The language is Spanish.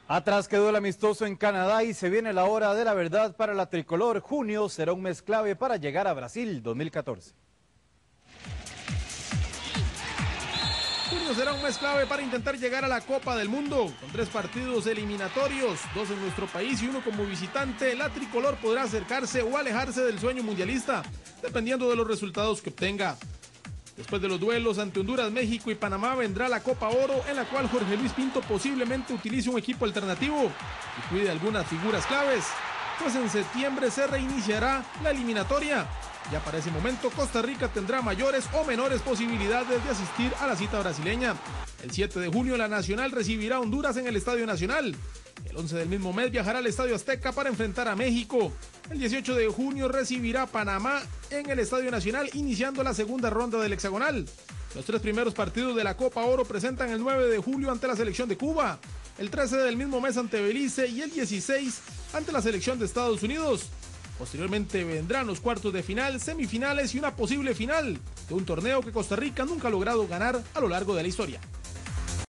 Atrás quedó el amistoso en Canadá y se viene la hora de la verdad para la tricolor. Junio será un mes clave para llegar a Brasil 2014. Junio será un mes clave para intentar llegar a la Copa del Mundo. Con 3 partidos eliminatorios, 2 en nuestro país y 1 como visitante, la tricolor podrá acercarse o alejarse del sueño mundialista, dependiendo de los resultados que obtenga. Después de los duelos ante Honduras, México y Panamá vendrá la Copa Oro, en la cual Jorge Luis Pinto posiblemente utilice un equipo alternativo y cuide algunas figuras claves, pues en septiembre se reiniciará la eliminatoria. Ya para ese momento Costa Rica tendrá mayores o menores posibilidades de asistir a la cita brasileña. El 7 de junio la Nacional recibirá a Honduras en el Estadio Nacional. El 11 del mismo mes viajará al Estadio Azteca para enfrentar a México. El 18 de junio recibirá a Panamá en el Estadio Nacional, iniciando la segunda ronda del hexagonal. Los 3 primeros partidos de la Copa Oro presentan el 9 de julio ante la selección de Cuba, el 13 del mismo mes ante Belice y el 16 ante la selección de Estados Unidos. Posteriormente vendrán los cuartos de final, semifinales y una posible final de un torneo que Costa Rica nunca ha logrado ganar a lo largo de la historia.